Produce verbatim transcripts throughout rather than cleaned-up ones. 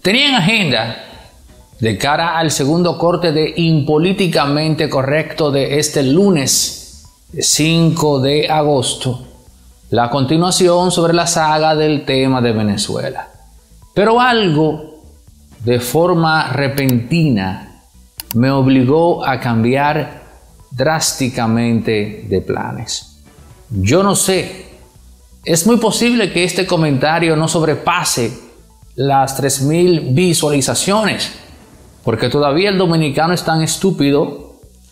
tenían agenda de cara al segundo corte de Impolíticamente Correcto de este lunes cinco de agosto, la continuación sobre la saga del tema de Venezuela. Pero algo de forma repentina me obligó a cambiar drásticamente de planes. Yo no sé, es muy posible que este comentario no sobrepase las tres mil visualizaciones, porque todavía el dominicano es tan estúpido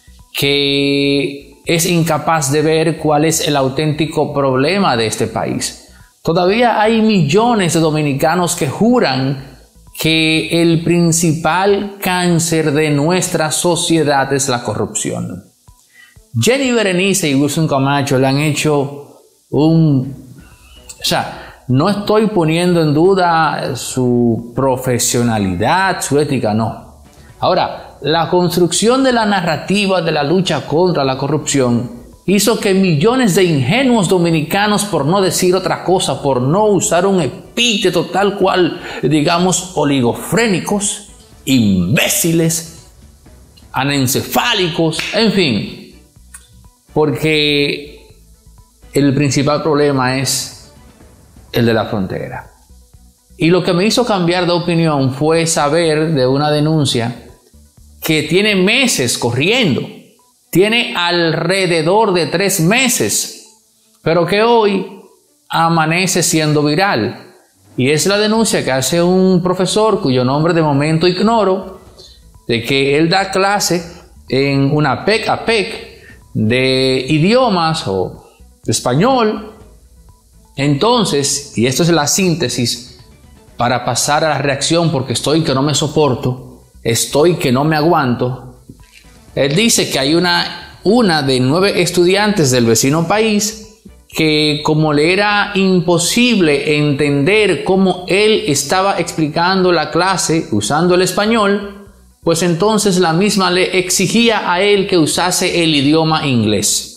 que es incapaz de ver cuál es el auténtico problema de este país. Todavía hay millones de dominicanos que juran que el principal cáncer de nuestra sociedad es la corrupción. Jenny Berenice y Wilson Camacho le han hecho un... O sea, no estoy poniendo en duda su profesionalidad, su ética, no. Ahora, la construcción de la narrativa de la lucha contra la corrupción hizo que millones de ingenuos dominicanos, por no decir otra cosa, por no usar un epíteto tal cual, digamos, oligofrénicos, imbéciles, anencefálicos, en fin, porque el principal problema es el de la frontera. Y lo que me hizo cambiar de opinión fue saber de una denuncia que tiene meses corriendo, tiene alrededor de tres meses, pero que hoy amanece siendo viral. Y es la denuncia que hace un profesor cuyo nombre de momento ignoro, de que él da clase en una P E C a P E C de idiomas o de español. Entonces, y esto es la síntesis para pasar a la reacción, porque estoy que no me soporto, estoy que no me aguanto. Él dice que hay una, una de nueve estudiantes del vecino país que, como le era imposible entender cómo él estaba explicando la clase usando el español, pues entonces la misma le exigía a él que usase el idioma inglés.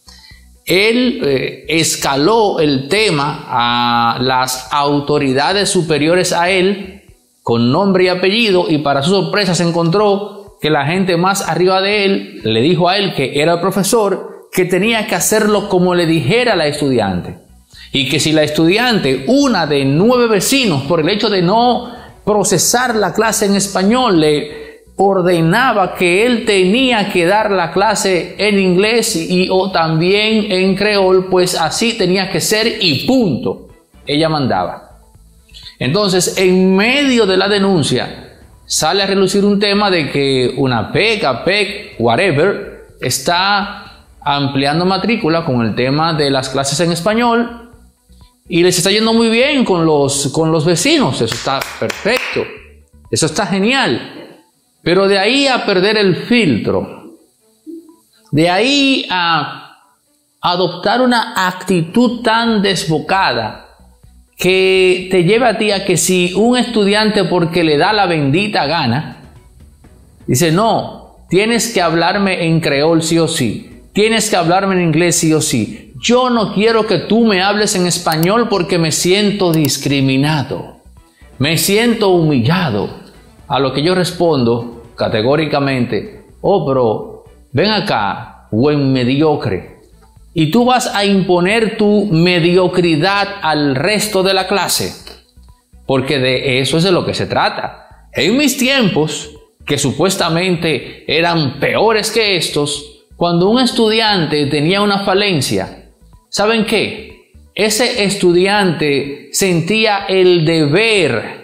Él eh, escaló el tema a las autoridades superiores a él con nombre y apellido, y para su sorpresa se encontró que la gente más arriba de él le dijo a él, que era el profesor, que tenía que hacerlo como le dijera la estudiante, y que si la estudiante, una de nueve vecinos, por el hecho de no procesar la clase en español, le ordenaba que él tenía que dar la clase en inglés y o también en creol, pues así tenía que ser y punto. Ella mandaba. Entonces, en medio de la denuncia, sale a relucir un tema de que una P E C, A P E C, whatever, está ampliando matrícula con el tema de las clases en español y les está yendo muy bien con los, con los vecinos. Eso está perfecto. Eso está genial. Pero de ahí a perder el filtro, de ahí a adoptar una actitud tan desbocada que te lleva a ti a que si un estudiante, porque le da la bendita gana, dice, no, tienes que hablarme en creol sí o sí, tienes que hablarme en inglés sí o sí, yo no quiero que tú me hables en español porque me siento discriminado, me siento humillado. A lo que yo respondo categóricamente, oh, pero ven acá, buen mediocre, y tú vas a imponer tu mediocridad al resto de la clase, porque de eso es de lo que se trata. En mis tiempos, que supuestamente eran peores que estos, cuando un estudiante tenía una falencia, ¿saben qué? Ese estudiante sentía el deber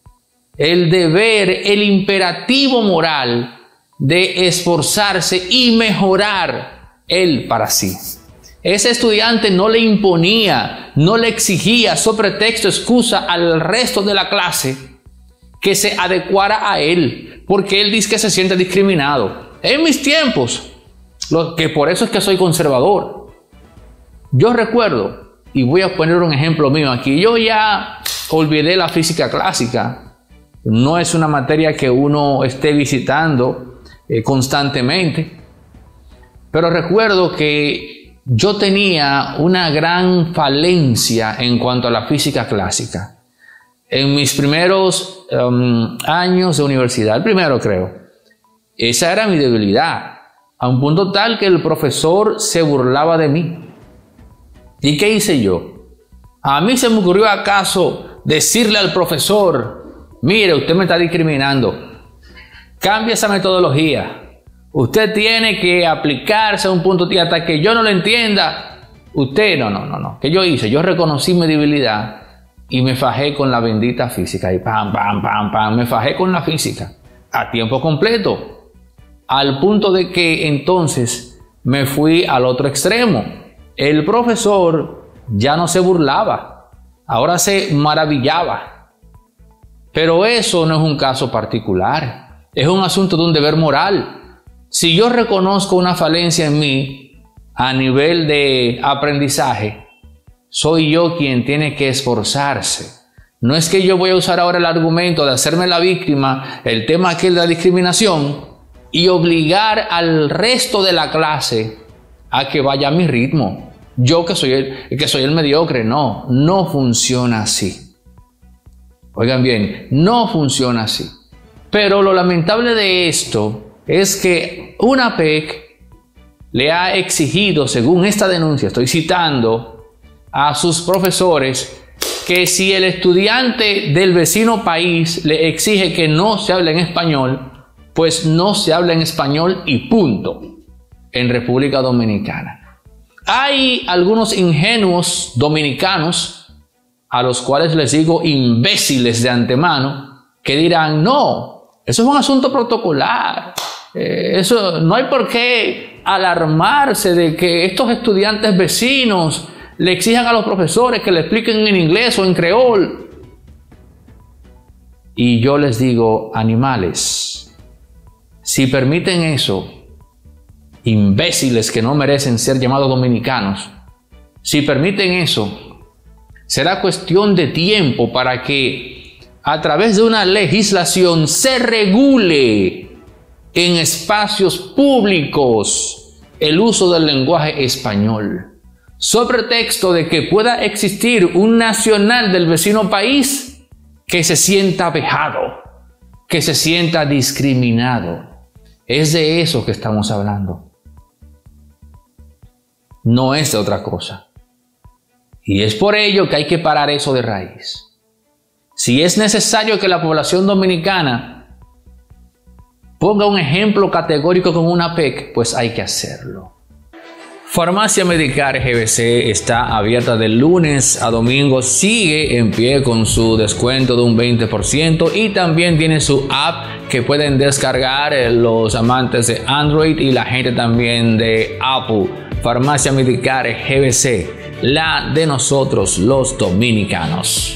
el deber, el imperativo moral de esforzarse y mejorar él para sí. Ese estudiante no le imponía, no le exigía, sobre pretexto, excusa al resto de la clase que se adecuara a él, porque él dice que se siente discriminado. En mis tiempos, lo que por eso es que soy conservador. Yo recuerdo, y voy a poner un ejemplo mío aquí, yo ya olvidé la física clásica. No es una materia que uno esté visitando eh, constantemente, pero recuerdo que yo tenía una gran falencia en cuanto a la física clásica. en mis primeros um, años de universidad, el primero creo. Esa era mi debilidad, a un punto tal que el profesor se burlaba de mí. ¿Y qué hice yo? A mí se me ocurrió acaso decirle al profesor: mire, usted me está discriminando, cambie esa metodología, usted tiene que aplicarse a un punto y hasta que yo no lo entienda, usted, no, no, no, no. ¿Qué yo hice? Yo reconocí mi debilidad y me fajé con la bendita física, y pam, pam, pam, pam, me fajé con la física a tiempo completo, al punto de que entonces me fui al otro extremo. El profesor ya no se burlaba, ahora se maravillaba. Pero eso no es un caso particular, es un asunto de un deber moral. Si yo reconozco una falencia en mí a nivel de aprendizaje, soy yo quien tiene que esforzarse. No es que yo voy a usar ahora el argumento de hacerme la víctima, el tema aquel de la discriminación, y obligar al resto de la clase a que vaya a mi ritmo. Yo que soy el, que soy el mediocre. No, no funciona así. Oigan bien, no funciona así. Pero lo lamentable de esto es que una P E C le ha exigido, según esta denuncia, estoy citando, a sus profesores, que si el estudiante del vecino país le exige que no se hable en español, pues no se habla en español y punto, en República Dominicana. Hay algunos ingenuos dominicanos, a los cuales les digo imbéciles de antemano, que dirán: no, eso es un asunto protocolar, eh, eso no hay por qué alarmarse de que estos estudiantes vecinos le exijan a los profesores que le expliquen en inglés o en creol. Y yo les digo: animales, si permiten eso, imbéciles que no merecen ser llamados dominicanos, si permiten eso, será cuestión de tiempo para que a través de una legislación se regule en espacios públicos el uso del lenguaje español, sobre pretexto de que pueda existir un nacional del vecino país que se sienta vejado, que se sienta discriminado. Es de eso que estamos hablando. No es de otra cosa. Y es por ello que hay que parar eso de raíz. Si es necesario que la población dominicana ponga un ejemplo categórico con una P E C, pues hay que hacerlo. Farmacia Medicar G B C está abierta de lunes a domingo, sigue en pie con su descuento de un veinte por ciento y también tiene su app que pueden descargar los amantes de Android y la gente también de Apple. Farmacia Medicar G B C, la de nosotros los dominicanos.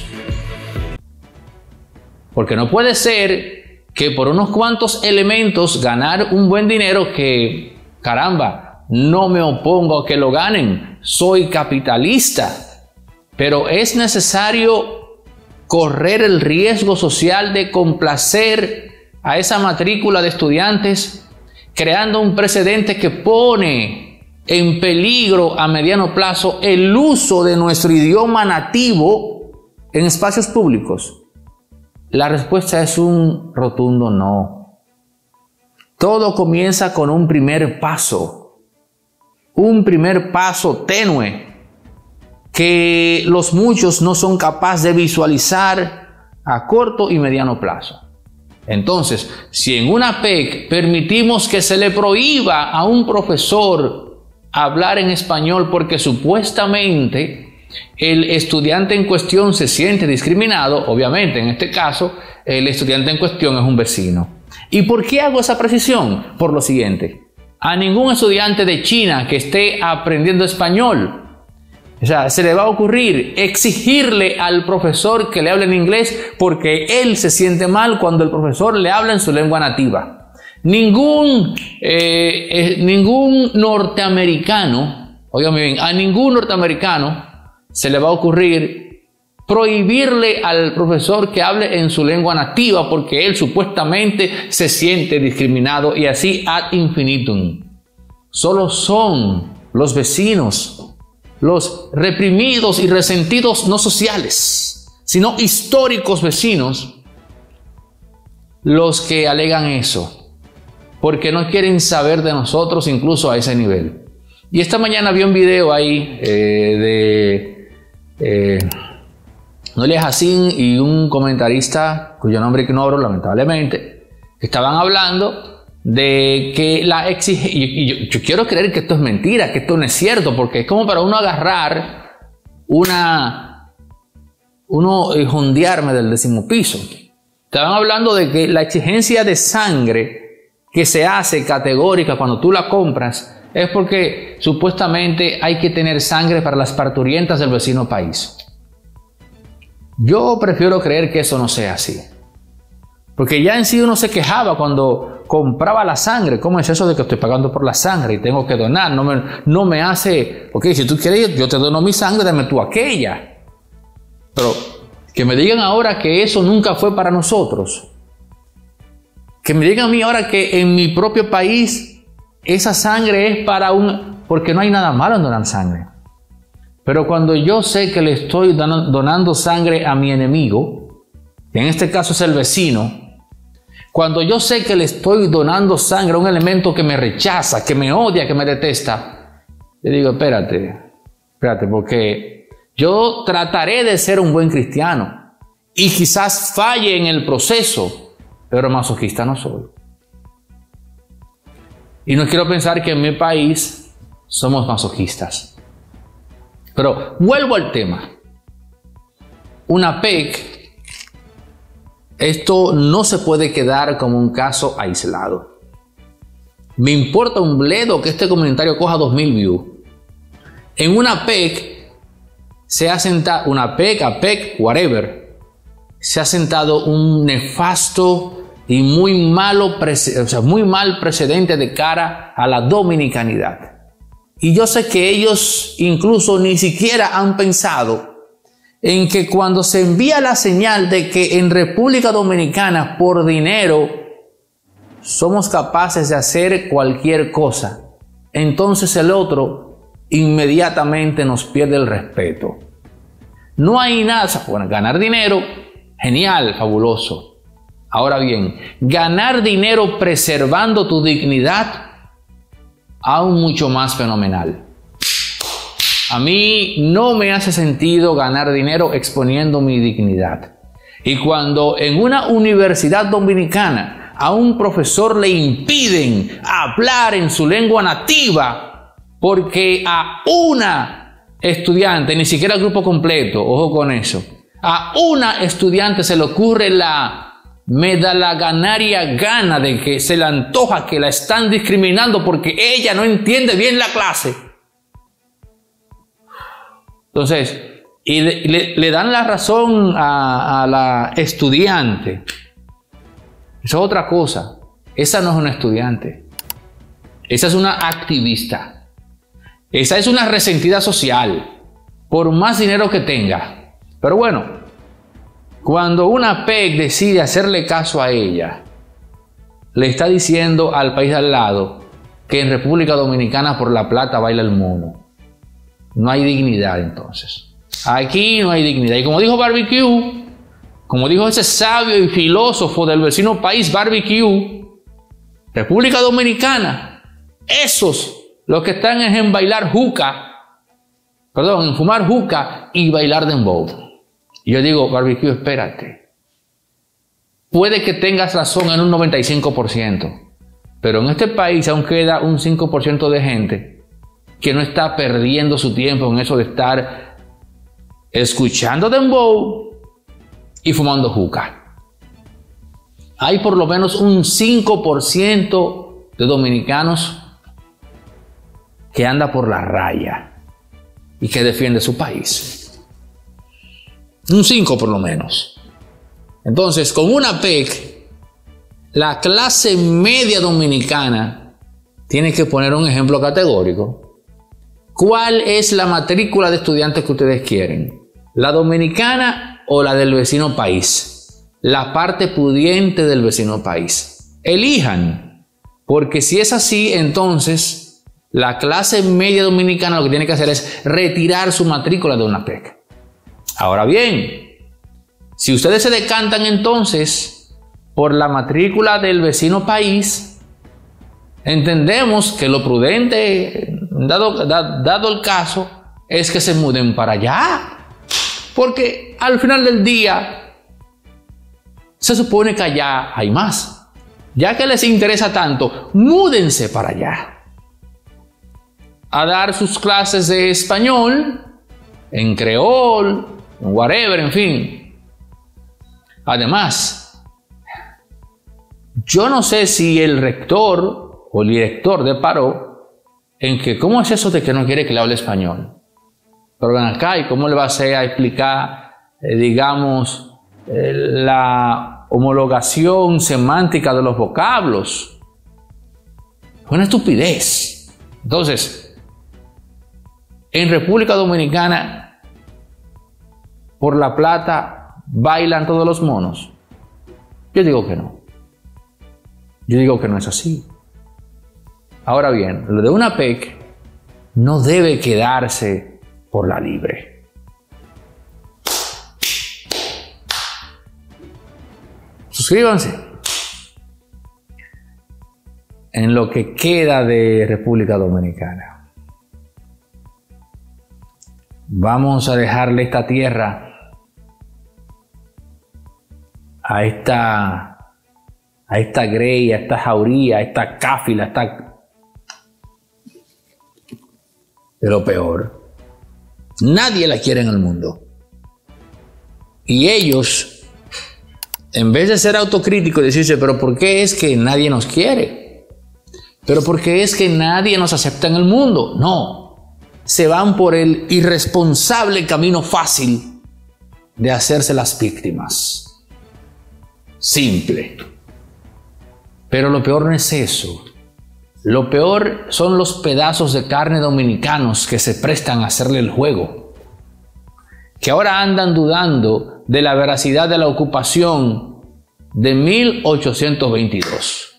Porque no puede ser que por unos cuantos elementos ganar un buen dinero que, caramba, no me opongo a que lo ganen, soy capitalista, pero es necesario correr el riesgo social de complacer a esa matrícula de estudiantes, creando un precedente que pone en peligro a mediano plazo el uso de nuestro idioma nativo en espacios públicos. La respuesta es un rotundo no. Todo comienza con un primer paso. Un primer paso tenue que los muchos no son capaces de visualizar a corto y mediano plazo. Entonces, si en una P E C permitimos que se le prohíba a un profesor hablar en español porque supuestamente el estudiante en cuestión se siente discriminado, obviamente en este caso el estudiante en cuestión es un vecino. ¿Y por qué hago esa precisión? Por lo siguiente. A ningún estudiante de China que esté aprendiendo español, o sea, se le va a ocurrir exigirle al profesor que le hable en inglés porque él se siente mal cuando el profesor le habla en su lengua nativa. Ningún, eh, eh, ningún norteamericano, óigame bien, a ningún norteamericano se le va a ocurrir prohibirle al profesor que hable en su lengua nativa porque él supuestamente se siente discriminado y así ad infinitum. Solo son los vecinos, los reprimidos y resentidos no sociales, sino históricos vecinos los que alegan eso, porque no quieren saber de nosotros incluso a ese nivel. Y esta mañana vi un video ahí eh, de eh, Noelia Jacín y un comentarista cuyo nombre ignoro lamentablemente, que estaban hablando de que la exigencia, y yo, yo quiero creer que esto es mentira, que esto no es cierto, porque es como para uno agarrar una, uno eh, jondearme del décimo piso. Estaban hablando de que la exigencia de sangre que se hace categórica cuando tú la compras es porque supuestamente hay que tener sangre para las parturientas del vecino país. Yo prefiero creer que eso no sea así. Porque ya en sí uno se quejaba cuando compraba la sangre. ¿Cómo es eso de que estoy pagando por la sangre y tengo que donar? No me, no me hace... Ok, si tú quieres, yo te dono mi sangre, dame tú aquella. Pero que me digan ahora que eso nunca fue para nosotros. Que me digan a mí ahora que en mi propio país esa sangre es para un... Porque no hay nada malo en donar sangre. Pero cuando yo sé que le estoy donando sangre a mi enemigo, que en este caso es el vecino, cuando yo sé que le estoy donando sangre a un elemento que me rechaza, que me odia, que me detesta, le digo, espérate, espérate, porque yo trataré de ser un buen cristiano y quizás falle en el proceso, pero masoquista no soy. Y no quiero pensar que en mi país somos masoquistas. Pero vuelvo al tema. Una P E C, esto no se puede quedar como un caso aislado. Me importa un bledo que este comentario coja dos mil views. En una P E C se ha sentado, una P E C, A P E C, whatever, se ha sentado un nefasto y muy malo, o sea, muy mal precedente de cara a la dominicanidad. Y yo sé que ellos incluso ni siquiera han pensado en que cuando se envía la señal de que en República Dominicana por dinero somos capaces de hacer cualquier cosa, entonces el otro inmediatamente nos pierde el respeto. No hay nada, bueno, ganar dinero, genial, fabuloso. Ahora bien, ganar dinero preservando tu dignidad, aún mucho más fenomenal. A mí no me hace sentido ganar dinero exponiendo mi dignidad. Y cuando en una universidad dominicana a un profesor le impiden hablar en su lengua nativa porque a una estudiante, ni siquiera el grupo completo, ojo con eso, a una estudiante se le ocurre la me da la ganaria gana de que se le antoja que la están discriminando porque ella no entiende bien la clase. Entonces, y le, le, le dan la razón a, a la estudiante. Eso es otra cosa. Esa no es una estudiante. Esa es una activista. Esa es una resentida social, por más dinero que tenga. Pero bueno, cuando una P E C decide hacerle caso a ella, le está diciendo al país de al lado que en República Dominicana por la plata baila el mono. No hay dignidad entonces. Aquí no hay dignidad. Y como dijo Barbecue, como dijo ese sabio y filósofo del vecino país Barbecue, República Dominicana, esos los que están es en bailar juca, perdón, en fumar juca y bailar dembow. Y yo digo, Barbecue, espérate. Puede que tengas razón en un noventa y cinco por ciento, pero en este país aún queda un cinco por ciento de gente que no está perdiendo su tiempo en eso de estar escuchando dembow y fumando juca. Hay por lo menos un cinco por ciento de dominicanos que anda por la raya y que defiende su país. Un cinco por lo menos. Entonces, con una P E C, la clase media dominicana tiene que poner un ejemplo categórico. ¿Cuál es la matrícula de estudiantes que ustedes quieren? ¿La dominicana o la del vecino país? La parte pudiente del vecino país. Elijan, porque si es así, entonces la clase media dominicana lo que tiene que hacer es retirar su matrícula de una P E C. Ahora bien, Si ustedes se decantan entonces por la matrícula del vecino país, entendemos que lo prudente, dado, da, dado el caso, es que se muden para allá. Porque al final del día, se supone que allá hay más. Ya que les interesa tanto, múdense para allá a dar sus clases de español, en creol, en whatever, en fin. Además, yo no sé si el rector o el director deparó en que cómo es eso de que no quiere que le hable español. Pero ven acá, ¿y cómo le va a hacer a explicar, eh, digamos, eh, la homologación semántica de los vocablos? Es una estupidez. Entonces, en República Dominicana, por La Plata, bailan todos los monos. Yo digo que no. Yo digo que no es así. Ahora bien, lo de una P E C no debe quedarse por la libre. Suscríbanse. En lo que queda de República Dominicana, vamos a dejarle esta tierra a esta a esta grey, a esta jauría, a esta cáfila, a esta... de lo peor. Nadie la quiere en el mundo. Y ellos, en vez de ser autocríticos y decirse, pero ¿por qué es que nadie nos quiere? ¿Pero por qué es que nadie nos acepta en el mundo? No. Se van por el irresponsable camino fácil de hacerse las víctimas. Simple. Pero lo peor no es eso. Lo peor son los pedazos de carne dominicanos que se prestan a hacerle el juego, que ahora andan dudando de la veracidad de la ocupación de mil ochocientos veintidós.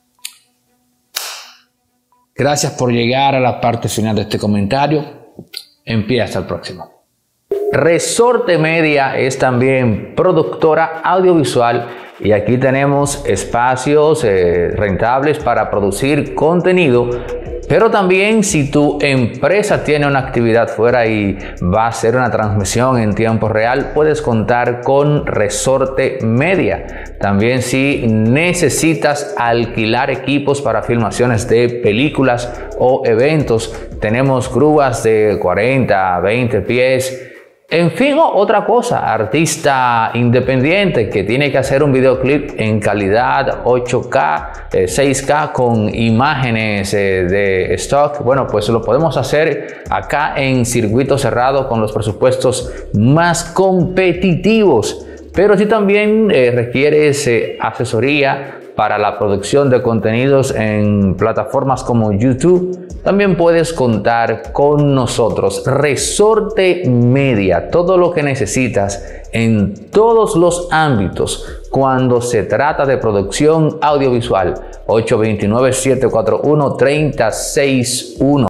Gracias por llegar a la parte final de este comentario. En pie, hasta el próximo. Resorte Media es también productora audiovisual y aquí tenemos espacios eh, rentables para producir contenido, pero también si tu empresa tiene una actividad fuera y va a hacer una transmisión en tiempo real, puedes contar con Resorte Media. También si necesitas alquilar equipos para filmaciones de películas o eventos, tenemos grúas de cuarenta a veinte pies. En fin, otra cosa, artista independiente que tiene que hacer un videoclip en calidad ocho K, eh, seis K con imágenes eh, de stock, bueno, pues lo podemos hacer acá en circuito cerrado con los presupuestos más competitivos. Pero si también eh, requieres eh, asesoría para la producción de contenidos en plataformas como YouTube, también puedes contar con nosotros. Resorte Media, todo lo que necesitas en todos los ámbitos cuando se trata de producción audiovisual. ocho dos nueve, siete cuatro uno, tres cero seis uno.